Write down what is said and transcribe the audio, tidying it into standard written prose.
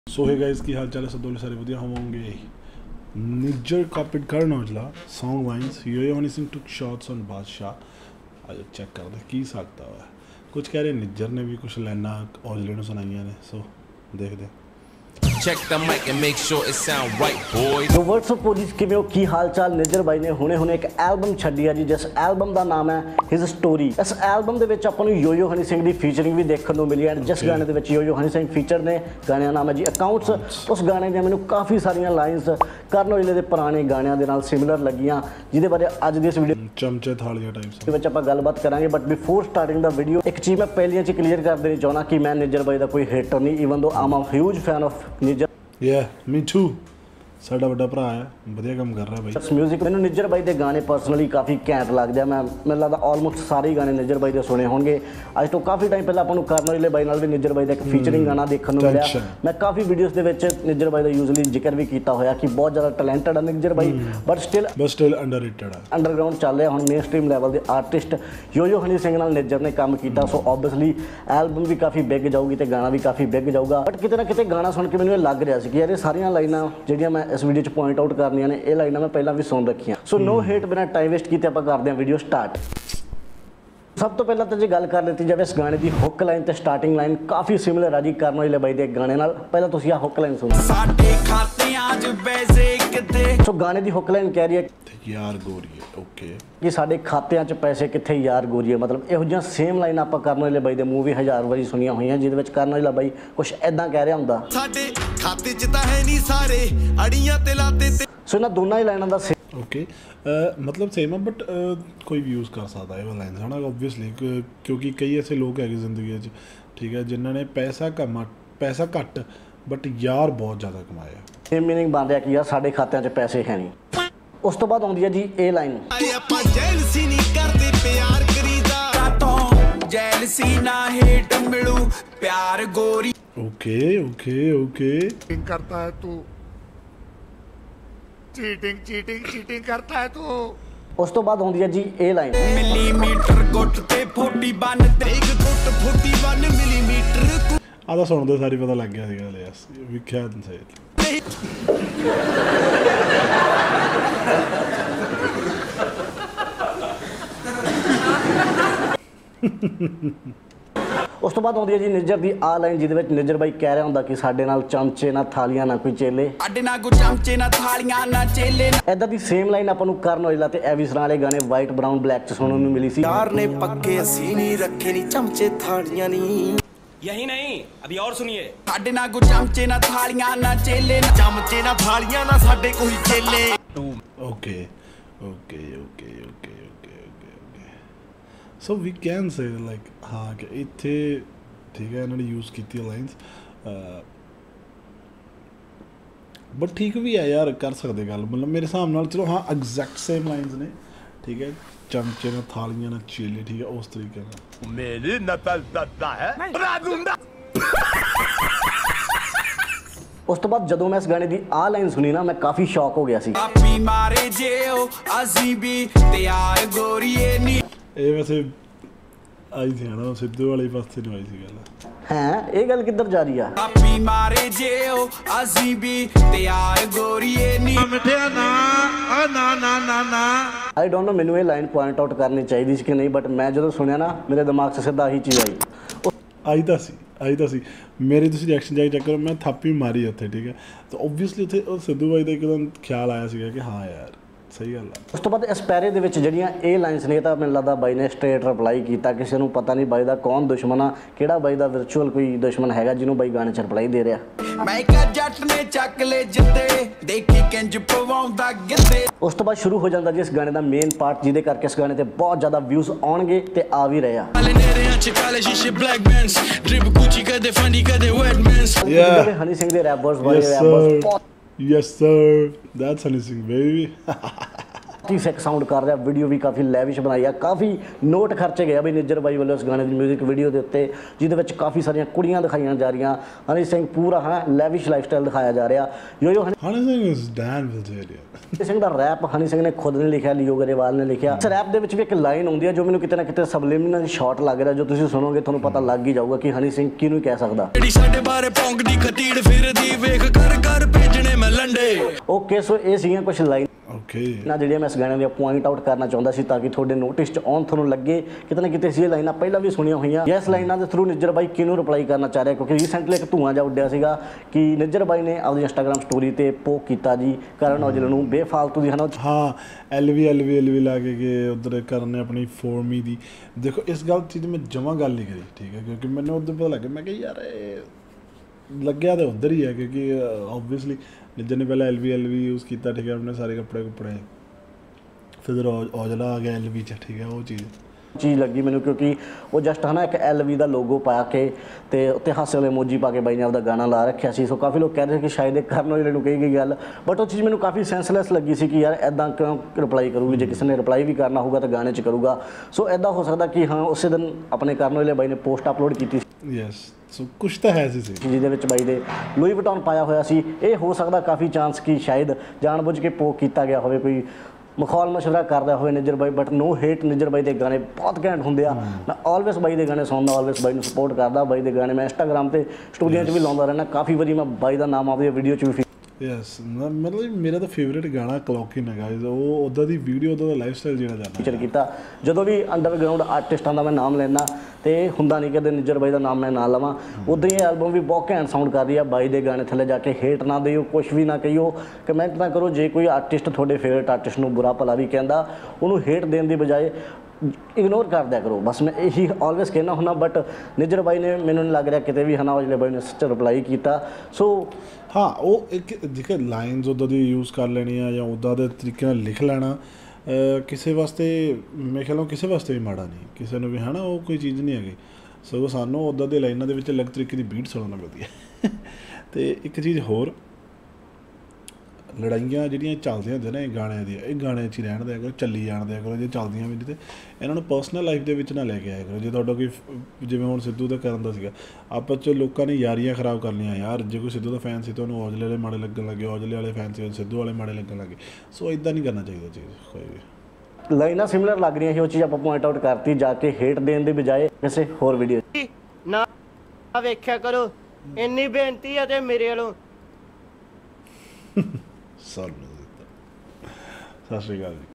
सो है गाइस की हाल चाल है सब दोनों सारे बढ़िया होंगे Nijjar copied Karan Aujla song vines yo Honey Singh took shots on Badshah आज चेक कर दे की सकता है कुछ कह रहे निज्जर ने भी कुछ लाइना औजले ने सुनाइयां ने सो देख दे Check the mic and make sure it sound right, boys. तो वर्ड्स ऑफ पोजिस किवें हो की हाल चाल निज्जर बाई ने हुणे एक एल्बम छड्डी है जी जिस एल्बम का नाम है हिज स्टोरी। इस एल्बम दे विच आपां नूं योयो हनी सिंह दी फीचरिंग भी देखण नूं मिली है जिस गाने दे विच योयो हनी सिंह फीचर ने गाने का नाम है जी अकाउंट्स। उस गाने दी मैनूं काफ़ी सारियां लाइन्स करन औजले दे पुराने गाणिਆਂ दे नाल सिमिलर लगियां जिहदे बारे अज दी इस वीडियो चमचे थालियां टाइप्स दे विच आपां गलबात करांगे। But before starting the video एक चीज़ मैं पहलियां च क्लीयर कर देनी चाहुंदा कि मैं निज्जर बाई दा कोई हेटर नहीं even though I am a huge fan of Nijjar. Me too साडा बड़ा भरा है बढ़िया काम कर रहा है भाई। म्यूजिक मैंने निज्जर बाई के गाने पर्सनली काफ़ी घैंट लगते हैं। मैं लगता ऑलमोस्ट सारे ही गाने निज्जर बाई के सुने होंगे। अज तो काफ़ी टाइम पहले आपको करन औजले बाई नाल भी निज्जर बाई का एक फीचरिंग गाना देखने को मिला। मैं काफ़ी वीडियोज़ के विच निज्जर बाई का यूजली जिक्र भी किया होया कि बहुत ज़्यादा टैलेंटेड है निज्जर बाई बट स्टिल अंडररेटेड है अंडरग्राउंड चल रहा हुण मेन स्ट्रीम लैवल के आर्टिस्ट योयो हनी सिंह नाल निज्जर ने काम किया। सो ऑब्वियसली एल्बम भी काफ़ी बिग जाऊगी तो गाना भी काफ़ी बिग जाऊगा। बट किते ना किते गाना सुन के मैंने लग रहा है कि यार ये सारियां लाइनां जिहड़ियां मैं इस वीडियो पॉइंट आउट करनियां ने ये लाइनां मैं पहला भी सुन रखियां। सो नो हेट बिना टाइम वेस्ट कीते आपां करदे हां वीडियो स्टार्ट। सब तो पहला तो जो गल कर लेती जाए इस गाने की हुक लाइन तो स्टार्टिंग लाइन काफ़ी सिमिलर है जी करन औजले बाई के गाने नाल। पहला तुसीं आ हुक लाइन सुनो। सो गाने की हुक लाइन कह रही है यार गोरीए ओके कि साडे खात्यां च पैसे कित्थे यार गोरीए। मतलब इहो जिहियां सेम लाइन आपां करन औजले बाई दे मूव भी 1000 वारी सुनिया हुई जिहदे विच करन औजला बाई कुछ इदां कह रहा हुंदा साडे खाते च तां है नहीं सारे अड़ियां ते लाते ते। सो इन्हां दोनों ही लाइनां दा ओके मतलब सेम है बट कोई भी यूज़ कर सकता है वो लाइन है ना ऑब्वियसली क्योंकि कई ऐसे लोग है जिंदगी ठीक है जिन्होंने पैसा घट बट यार बहुत ज़्यादा कमाया। सेम मीनिंग बन रहा कि यार साडे खात्यां च पैसे है नहीं। उस तो बाद आउंदी है जी ए लाइन ओके ओके ओके करता है तू चीटिंग करता है तू। उस तो बाद आउंदी है जी ए लाइन मिलीमीटर गुट ते 41 ते गुट 41 मिलीमीटर आधा सुन दो सारी पता लग गया सीगा यस विख्यात सही। उस तो बाद आउंदी है जी निज्जर की आ लाइन जिहदे विच निज्जर बाई कह रहा हुंदा कि साडे नाल चमचे ना थालियां ना कोई चेले साडे नाल कोई चमचे ना थालियां ना चेले। इदां दी सेम लाइन आपां नूं करन औजला ते एवी सरां वाले गाने वाइट ब्राउन ब्लैक च सुनन नूं मिली सी। यार ने पक्के असी नहीं रखे नहीं चमचे थालियां नहीं। यही नहीं अभी और सुनिए साडे नाल कोई चमचे ना थालियां ना चेले चमचे ना थालियां ना साडे कोई चेले। Okay okay okay okay okay okay so we can say like हाँ कि इत्थे ठीक है इन्होंने यूज़ की लाइन्स बट ठीक भी है यार कर सकते गल मतलब मेरे हिसाब नाल चलो हाँ एग्जैक्ट सेम लाइन्स ने ठीक है चमचे ना थालियां ना चेले ठीक है उस तरीके का मेरी नकल करता है उस तो बाद जदों मैं इस गाने की आ लाइन सुनी ना मैं काफ़ी शॉक हो गया सी। मारे जेओ असी भी तैयार गोरीए नी ये वैसे आई थी ना सिद्धू वाले पासे नहीं आई सी गल हैं ये गल किधर जा रही है आपी मारे जेओ असी भी तैयार गोरीए नी मिठिया ना ना ना ना ना आई डोंट नो मैनू ये लाइन पॉइंट आउट करनी चाहिए सी कि नहीं बट मैं जो सुनिया ना मेरे दिमाग से सीधा ही चीज़ आई तो सी मेरे तुम रिएक्शन जाके चेक करो मैं थापी मारी उत्थे ठीक है तो ओबवियसली उत्थे सिद्धू बाई का एकदम ख्याल आया सीगा कि हाँ यार सही गल है। उस तो बाद इस पैरे दे विच जिहड़ियां ए लाइन्स ने तां मैनूं लगदा बाई ने स्ट्रेट रिप्लाई कीता किसी नूं पता नहीं बाई दा कौन दुश्मन आ किहड़ा बाई दा वर्चुअल कोई दुश्मन हैगा जिन्हों बाई गाने च रिप्लाई दे रहा। मैं क्या जट ने चक ले जिद्दे देखी किंज पवाउंदा गिद्दे। उस तो बाद शुरू हो जाता जी इस गाने का मेन पार्ट जिहदे करके इस गाने ते बहुत ज़्यादा व्यूज़ आउणगे ते आ भी रहे हनी सिंह दे रैपर्स वाले Yes sir, that's Honey Singh baby. ਟੀ ਸਿੱਖ ਸਾਊਂਡ ਕਰ ਰਿਹਾ, ਵੀਡੀਓ ਵੀ ਕਾਫੀ ਲੈਵਿਸ਼ ਬਣਾਈ ਆ, ਕਾਫੀ ਨੋਟ ਖਰਚੇ ਗਏ ਆ ਬਈ ਨਿੱਜਰ ਬਾਈ ਵੱਲੋਂ ਇਸ ਗਾਣੇ ਦੀ ਮਿਊਜ਼ਿਕ ਵੀਡੀਓ ਦੇ ਉੱਤੇ, ਜਿਹਦੇ ਵਿੱਚ ਕਾਫੀ ਸਾਰੀਆਂ ਕੁੜੀਆਂ ਦਿਖਾਈਆਂ ਜਾ ਰਹੀਆਂ। ਹਨੀ ਸਿੰਘ ਪੂਰਾ ਲੈਵਿਸ਼ ਲਾਈਫਸਟਾਈਲ ਦਿਖਾਇਆ ਜਾ ਰਿਹਾ। ਯੋਯੋ Honey Singh is Dan Bilzerian Honey Singh ਦਾ ਰੈਪ ਹਨੀ ਸਿੰਘ ਨੇ ਖੁਦ ਨੇ ਲਿਖਿਆ, ਲਿਓ ਗਰੇਵਾਲ ਨੇ ਲਿਖਿਆ। ਇਸ ਰੈਪ ਦੇ ਵਿੱਚ ਵੀ ਇੱਕ ਲਾਈਨ ਆਉਂਦੀ ਹੈ ਜੋ ਮੈਨੂੰ ਕਿਤੇ ਨਾ ਕਿਤੇ ਸਬਲਿਮੀਨਲ ਸ਼ਾਟ ਲੱਗ ਰਿਹਾ, ਜੋ ਤੁਸੀਂ ਸੁਣੋਗੇ ਤੁਹਾਨੂੰ ਪਤਾ ਲੱਗ ਹੀ ਜਾਊਗਾ ਕਿ ਹਨੀ ਸਿੰਘ ਕਿਹਨੂੰ ਕਹਿ ਸਕਦਾ। ਜਿਹੜੀ ਸਾਡੇ ਬਾਰੇ ਭੌਂਕਦੀ ਖਤੀੜ ਫਿਰਦੀ ਵੇਖ ਕਰ ਕਰ ਭੇਜਣੇ ਮੈਂ ਲੰਡੇ। ਓਕੇ, ਸੋ ਇਹ ਸੀਗੀਆਂ ਕੁਝ ਲਾਈਨ ਓਕੇ ਨਾ ਜਿਹੜੀਆਂ ਮੈਂ ਇਸ ਗਾਣੇ ਦੀਆਂ ਪੁਆਇੰਟ ਆਊਟ ਕਰਨਾ ਚਾਹੁੰਦਾ ਸੀ, ਤਾਂ ਕਿ ਤੁਹਾਡੇ ਨੋਟਿਸ 'ਚ ਆਉਣ, ਤੁਹਾਨੂੰ ਲੱਗੇ ਕਿਤੇ ਨਾ ਕਿਤੇ ਸੀ ਇਹ ਲਾਈਨਾਂ ਪਹਿਲਾਂ ਵੀ ਸੁਣੀਆਂ ਹੋਈਆਂ। ਇਸ ਲਾਈਨਾਂ ਦੇ ਥਰੂ ਨਿੱਜਰ ਬਾਈ ਕਿਹਨੂੰ ਰਿਪਲਾਈ ਕਰਨਾ ਚਾਹ ਰਿਹਾ, ਕਿਉਂਕਿ ਰੀਸੈਂਟਲੀ ਇੱਕ ਧੂਆਂ ਜਿਹਾ ਉੱਡਿਆ ਸੀਗਾ ਕਿ ਨਿੱਜਰ ਬਾਈ ਨੇ ਆਪਣੀ ਇੰਸਟਾਗ੍ਰਾਮ ਸਟੋਰੀ ਤੇ ਪੋਕ ਕੀਤਾ ਜੀ ਕਰਨ ਔਜਲਾ ਨੂੰ ਬੇਫਾਲਤੂ ਦੀ ਹਾਂ ਐਲਵੀ ਲਾ ਕੇ ਉਧਰ ਕਰਨ ਨੇ ਆਪਣੀ ਫੋਰਮੀ ਦੀ। ਦੇਖੋ ਇਸ ਗੱਲ ਚੀਜ਼ ਮੈਂ ਜਮਾਂ ਗੱਲ ਨਹੀਂ ਕਰੀ, ਠੀਕ ਹੈ, ਕਿਉਂਕਿ ਮੈਨੂੰ ਉਦੋਂ ਪਤਾ ਲੱਗਿਆ, ਮੈਂ ਕਿਹਾ ਯਾਰ ਇਹ ਲੱਗਿਆ ਤਾਂ ਉੱਧਰ ਹੀ ਹੈ, ਕਿਉਂਕਿ ਓਬਵੀਅਸਲੀ ਨਿੱਜਰ ਨੇ ਪਹਿਲਾਂ ਐਲਵੀ ਯੂਜ਼ ਕੀਤਾ, ਠੀਕ ਹੈ, ਆਪਣੇ ਸਾਰੇ ਕੱਪੜੇ ਫਿਰ ਔਜਲਾ ਆ ਗਿਆ ਐਲਵੀ 'ਚ, ਠੀਕ ਹੈ, ਉਹ ਚੀਜ਼ ਲੱਗੀ ਮੈਨੂੰ, ਕਿਉਂਕਿ ਉਹ ਜਸਟ ਇੱਕ ਐਲਵੀ ਦਾ ਲੋਗੋ ਪਾ ਕੇ ਤੇ ਉੱਤੇ ਹਾਸੇ ਵਾਲੇ ਇਮੋਜੀ ਪਾ ਕੇ ਬਾਈ ਨੇ ਆਪਦਾ ਗਾਣਾ ਲਾ ਰੱਖਿਆ ਸੀ। ਸੋ ਕਾਫੀ ਲੋਕ ਕਹਿ ਰਹੇ ਸੀ ਕਿ ਸ਼ਾਇਦ ਇਹ ਕਰਨ ਔਜਲੇ ਨੂੰ ਕਹੀ ਗਈ ਗੱਲ, ਬਟ ਉਹ ਚੀਜ਼ ਮੈਨੂੰ ਕਾਫੀ ਸੈਂਸਲੈਸ ਲੱਗੀ ਸੀ ਕਿ ਯਾਰ ਇੱਦਾਂ ਕਿਉਂ ਰਿਪਲਾਈ ਕਰੂਗੀ, ਜੇ ਕਿਸੇ ਨੇ ਰਿਪਲਾਈ ਵੀ ਕਰਨਾ ਹੋਊਗਾ ਤਾਂ ਗਾਣੇ 'ਚ ਕਰੂਗਾ। ਸੋ ਇੱਦਾਂ ਹੋ ਸਕਦਾ ਕਿ ਉਸੇ ਦਿਨ ਆਪਣੇ ਕਰਨ ਔਜਲੇ ਬਾਈ ਨੇ ਪੋਸਟ ਅਪਲੋਡ ਕੀਤੀ ਸੀ, ਯੈਸ, ਸੋ ਕੁਛ ਤਾਂ ਹੈ ਸੀ ਜਿਹਦੇ ਵਿੱਚ ਬਾਈ ਦੇ ਲੂਈ ਵਟੌਨ ਪਾਇਆ ਹੋਇਆ ਸੀ। ਇਹ ਹੋ ਸਕਦਾ ਕਾਫੀ ਚਾਂਸ ਕਿ ਸ਼ਾਇਦ ਜਾਣਬੁੱਝ ਕੇ ਪੋਕ ਕੀਤਾ ਗਿਆ ਹੋਵੇ, ਕੋਈ ਮਖੌਲ ਮਸ਼ਵਰਾ ਕਰਦਾ ਹੋਵੇ ਨਿੱਜਰ ਬਾਈ, ਬਟ ਨੋ ਹੇਟ, ਨਿੱਜਰ ਬਾਈ ਦੇ ਗਾਣੇ ਬਹੁਤ ਘੈਂਟ ਹੁੰਦੇ ਆ। ਮੈਂ ਆਲਵੇਸ ਬਾਈ ਦੇ ਗਾਣੇ ਸੁਣਦਾ, ਆਲਵੇਸ ਬਾਈ ਨੂੰ ਸਪੋਰਟ ਕਰਦਾ। ਬਾਈ ਦੇ ਗਾਣੇ ਮੈਂ ਇੰਸਟਾਗ੍ਰਾਮ ਤੇ ਸਟੋਰੀਆਂ 'ਚ ਵੀ ਲਾਉਂਦਾ ਰਹਿਣਾ, ਕਾਫੀ ਵਾਰੀ ਮੈਂ ਬਾਈ ਦਾ ਨਾਮ ਆਪਣੀ ਵੀਡੀਓ 'ਚ ਵੀ ਯੈਸ, ਮਤਲਬ ਮੇਰਾ ਤਾਂ ਫੇਵਰੇਟ ਗਾਣਾ ਕਲੌਕਿੰਗ ਹੈਗਾ, ਉਹ ਉੱਦਾਂ ਦੀ ਵੀਡੀਓ, ਉੱਦਾਂ ਦਾ ਲਾਈਫ ਸਟਾਈਲ ਜਿਹੜਾ ਜਾਣਾ ਫੀਚਰ ਕੀਤਾ। ਜਦੋਂ ਵੀ ਅੰਡਰਗਰਾਊਂਡ ਆਰਟਿਸਟਾਂ ਦਾ ਮੈਂ ਨਾਮ ਲੈਣਾ ਤੇ ਹੁੰਦਾ ਨਹੀਂ ਕਦੇ ਨਿੱਜਰ ਬਾਈ ਦਾ ਨਾਮ ਮੈਂ ਨਾ ਲਵਾਂ। ਉੱਦਾਂ ਹੀ ਐਲਬਮ ਵੀ ਬਹੁਤ ਘੈਂਟ ਸਾਊਂਡ ਕਰ ਰਹੀ ਆ। ਬਾਈ ਦੇ ਗਾਣੇ ਥੱਲੇ ਜਾ ਕੇ ਹੇਟ ਨਾ ਦਿਓ, ਕੁਛ ਵੀ ਨਾ ਕਹੀਓ, ਕਮੈਂਟ ਨਾ ਕਰੋ। ਜੇ ਕੋਈ ਆਰਟਿਸਟ ਤੁਹਾਡੇ ਫੇਵਰੇਟ ਆਰਟਿਸਟ ਨੂੰ ਬੁਰਾ ਭਲਾ ਵੀ ਕਹਿੰਦਾ, ਉਹਨੂੰ ਹੇਟ ਦੇਣ ਦੀ ਬਜਾਏ ਇਗਨੋਰ ਕਰ ਦਿਆ ਕਰੋ, ਬਸ ਮੈਂ ਇਹੀ ਆਲਵੇਸ ਕਹਿਣਾ ਹੁੰਦਾ। ਬਟ ਨਿੱਜਰ ਬਾਈ ਨੇ ਮੈਨੂੰ ਨਹੀਂ ਲੱਗ ਰਿਹਾ ਕਿਤੇ ਵੀ ਔਜਲੇ ਬਾਈ ਨੇ ਸੱਚ ਰਿਪਲਾਈ ਕੀਤਾ। ਸੋ ਹਾਂ, ਉਹ ਇੱਕ ਜੇਕਰ ਲਾਈਨਸ ਉੱਦਾਂ ਦੀ ਯੂਜ਼ ਕਰ ਲੈਣੀ ਆ ਜਾਂ ਉੱਦਾਂ ਦੇ ਤਰੀਕੇ ਨਾਲ ਲਿਖ ਲੈਣਾ, ਕਿਸੇ ਵਾਸਤੇ ਮੇਰੇ ਖਿਆਲ ਕਿਸੇ ਵਾਸਤੇ ਵੀ ਮਾੜਾ ਨਹੀਂ, ਕਿਸੇ ਨੂੰ ਵੀ ਹੈ ਨਾ, ਉਹ ਕੋਈ ਚੀਜ਼ ਨਹੀਂ ਹੈਗੀ। ਸਗੋਂ ਸਾਨੂੰ ਉੱਦਾਂ ਦੇ ਲਾਈਨਾਂ ਦੇ ਵਿੱਚ ਅਲੱਗ ਤਰੀਕੇ ਦੀ ਬੀਟ ਸੁਣਨਾ ਮਿਲਦੀ ਹੈ। ਅਤੇ ਇੱਕ ਚੀਜ਼ ਹੋਰ, ਲੜਾਈਆਂ ਜਿਹੜੀਆਂ ਚੱਲਦੀਆਂ ਹੁੰਦੀਆਂ ਨਾ ਇਹ ਗਾਣਿਆਂ ਦੀਆਂ, ਇਹ ਗਾਣਿਆਂ 'ਚ ਹੀ ਰਹਿਣ ਦਿਆ ਕਰੋ, ਚੱਲੀ ਜਾਣ ਦਿਆ ਕਰੋ। ਜੇ ਚੱਲਦੀਆਂ ਵੀ ਨਹੀਂ ਤੇ ਇਹਨਾਂ ਨੂੰ ਪਰਸਨਲ ਲਾਈਫ ਦੇ ਵਿੱਚ ਨਾ ਲੈ ਕੇ ਆਇਆ ਕਰੋ। ਜੇ ਤੁਹਾਡਾ ਕੋਈ, ਜਿਵੇਂ ਹੁਣ ਸਿੱਧੂ ਦਾ ਕਰਨ ਦਾ ਸੀਗਾ, ਆਪਸ 'ਚ ਲੋਕਾਂ ਨੇ ਯਾਰੀਆਂ ਖਰਾਬ ਕਰ ਲਈਆਂ ਯਾਰ। ਜੇ ਕੋਈ ਸਿੱਧੂ ਦਾ ਫੈਨ ਸੀ ਤਾਂ ਉਹਨੂੰ ਔਜਲੇ ਵਾਲੇ ਮਾੜੇ ਲੱਗਣ ਲੱਗੇ, ਔਜਲੇ ਵਾਲੇ ਫੈਨ ਸੀ ਸਿੱਧੂ ਵਾਲੇ ਮਾੜੇ ਲੱਗਣ ਲੱਗੇ। ਸੋ ਇੱਦਾਂ ਨਹੀਂ ਕਰਨਾ ਚਾਹੀਦਾ ਚੀਜ਼ ਕੋਈ ਵੀ। ਲਾਈਨਾਂ ਸਿਮਿਲਰ ਲੱਗ ਰਹੀਆਂ ਸੀ, ਉਹ ਚੀਜ਼ ਆਪਾਂ ਪੁਆਇੰਟ ਆਊਟ ਕਰਤੀ, ਜਾ ਕੇ ਹੇਟ ਦੇਣ ਦੇ ਬਜਾਏ ਕਿਸੇ ਹੋਰ ਵੀਡੀਓ ਨਾ ਵੇਖਿਆ ਕਰੋ, ਇੰਨੀ ਬੇਨਤੀ ਹੈ ਤੇ ਮੇਰੇ ਵੱਲੋਂ। ਸਤਿ ਸ਼੍ਰੀ ਅਕਾਲ ਜੀ।